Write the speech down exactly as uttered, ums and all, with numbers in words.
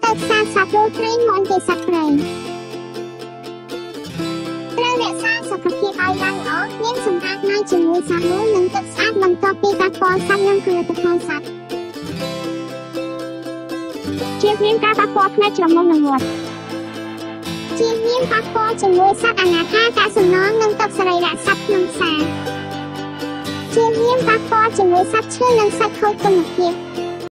ទៅផ្សារសត្វរស់ត្រីមុនគេសត្វព្រៃត្រូវរក្សាសុខភាពឲ្យបានល្អមានសម្អាតនៅជាមួយសាប៊ូនិងទឹកស្អាតបន្ទាប់ពីកាត់ពណ៌សត្វនិងគ្រឿងទឹកក្នុងសត្វជៀសវាងការប៉ះពាល់ផ្នែកច្រមុះនិងមាត់ជៀសវាងប៉ះពាល់ជាមួយសត្វអនាថាកាកសំណល់និងទឹកសរីរៈសត្វក្នុងផ្សារជៀសវាងប៉ះពាល់ជាមួយសត្វឈឺនិងសាច់ខូចគុណភាព